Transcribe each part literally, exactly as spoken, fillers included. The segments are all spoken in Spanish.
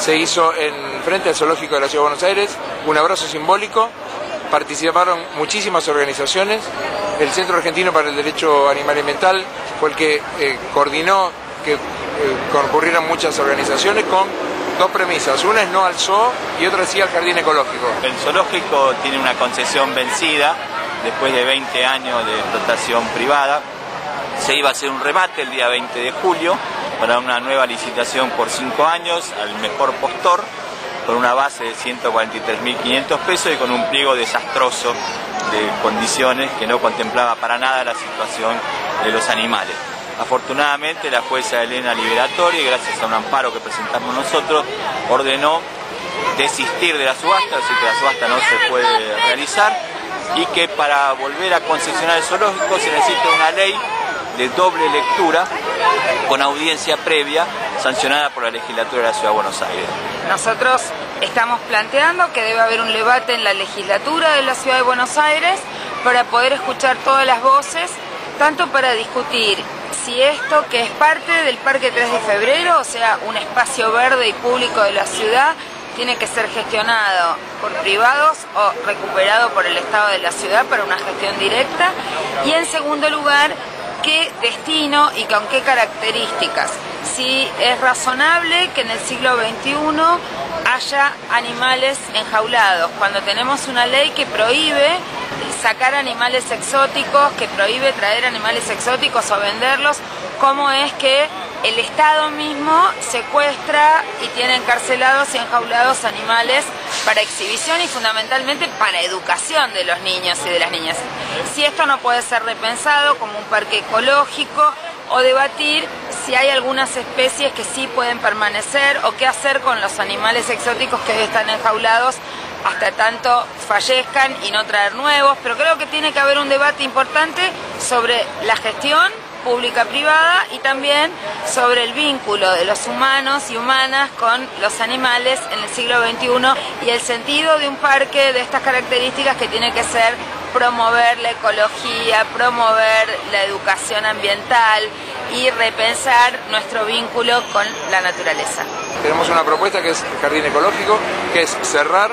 se hizo en frente al Zoológico de la Ciudad de Buenos Aires, un abrazo simbólico. Participaron muchísimas organizaciones. El Centro Argentino para el Derecho Animal y Ambiental fue el que eh, coordinó que eh, concurrieran muchas organizaciones con dos premisas. Una es no al zoo y otra sí al jardín ecológico. El zoológico tiene una concesión vencida después de veinte años de explotación privada. Se iba a hacer un remate el día veinte de julio para una nueva licitación por cinco años al mejor postor, con una base de ciento cuarenta y tres mil quinientos pesos y con un pliego desastroso de condiciones que no contemplaba para nada la situación de los animales. Afortunadamente la jueza Elena Liberatori, gracias a un amparo que presentamos nosotros, ordenó desistir de la subasta, así que la subasta no se puede realizar y que para volver a concesionar el zoológico se necesita una ley de doble lectura con audiencia previa sancionada por la legislatura de la Ciudad de Buenos Aires. Nosotros estamos planteando que debe haber un debate en la legislatura de la Ciudad de Buenos Aires para poder escuchar todas las voces, tanto para discutir si esto, que es parte del Parque tres de febrero, o sea, un espacio verde y público de la ciudad, tiene que ser gestionado por privados o recuperado por el Estado de la ciudad para una gestión directa, y en segundo lugar, qué destino y con qué características. Si es razonable que en el siglo veintiuno haya animales enjaulados, cuando tenemos una ley que prohíbe sacar animales exóticos, que prohíbe traer animales exóticos o venderlos, cómo es que el Estado mismo secuestra y tiene encarcelados y enjaulados animales para exhibición y fundamentalmente para educación de los niños y de las niñas. Si esto no puede ser repensado como un parque ecológico, o debatir si hay algunas especies que sí pueden permanecer o qué hacer con los animales exóticos que hoy están enjaulados hasta tanto fallezcan y no traer nuevos, pero creo que tiene que haber un debate importante sobre la gestión pública-privada y también sobre el vínculo de los humanos y humanas con los animales en el siglo veintiuno y el sentido de un parque de estas características que tiene que ser promover la ecología, promover la educación ambiental y repensar nuestro vínculo con la naturaleza. Tenemos una propuesta que es el jardín ecológico, que es cerrar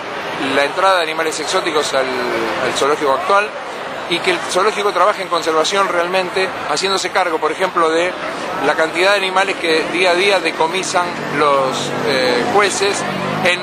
la entrada de animales exóticos al, al zoológico actual, y que el zoológico trabaje en conservación realmente, haciéndose cargo, por ejemplo, de la cantidad de animales que día a día decomisan los eh, jueces en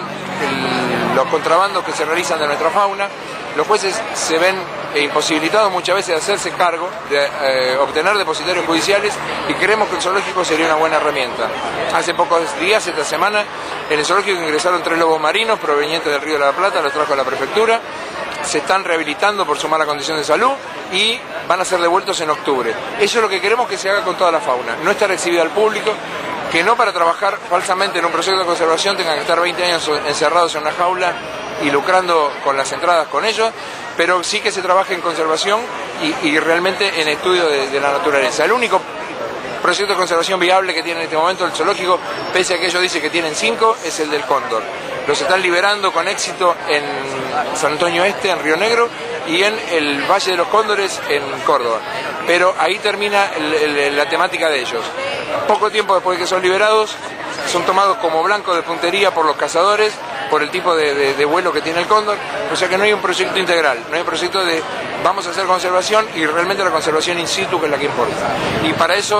el, los contrabandos que se realizan de nuestra fauna. Los jueces se ven imposibilitados muchas veces de hacerse cargo, de eh, obtener depositarios judiciales, y creemos que el zoológico sería una buena herramienta. Hace pocos días, esta semana, en el zoológico ingresaron tres lobos marinos provenientes del Río de la Plata, los trajo a la prefectura. Se están rehabilitando por su mala condición de salud y van a ser devueltos en octubre. Eso es lo que queremos que se haga con toda la fauna, no estar exhibida al público, que no para trabajar falsamente en un proyecto de conservación tengan que estar veinte años encerrados en una jaula y lucrando con las entradas con ellos, pero sí que se trabaje en conservación y, y realmente en estudio de, de la naturaleza. El único proyecto de conservación viable que tiene en este momento el zoológico, pese a que ellos dicen que tienen cinco, es el del cóndor. Los están liberando con éxito en San Antonio Este, en Río Negro, y en el Valle de los Cóndores, en Córdoba. Pero ahí termina el, el, la temática de ellos. Poco tiempo después de que son liberados, son tomados como blanco de puntería por los cazadores, por el tipo de, de, de vuelo que tiene el cóndor. O sea que no hay un proyecto integral, no hay un proyecto de vamos a hacer conservación y realmente la conservación in situ, que es la que importa. Y para eso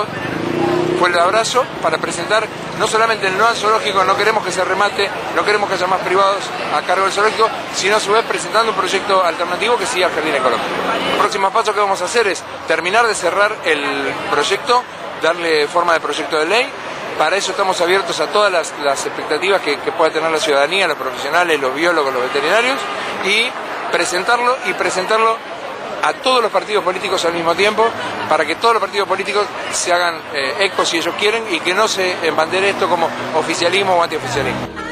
fue el abrazo, para presentar no solamente el no al zoológico, no queremos que se remate, no queremos que haya más privados a cargo del zoológico, sino a su vez presentando un proyecto alternativo que siga el jardín ecológico. El próximo paso que vamos a hacer es terminar de cerrar el proyecto, darle forma de proyecto de ley. Para eso estamos abiertos a todas las, las expectativas que, que pueda tener la ciudadanía, los profesionales, los biólogos, los veterinarios, y presentarlo y presentarlo a todos los partidos políticos al mismo tiempo, para que todos los partidos políticos se hagan eh, eco si ellos quieren y que no se embandere esto como oficialismo o antioficialismo.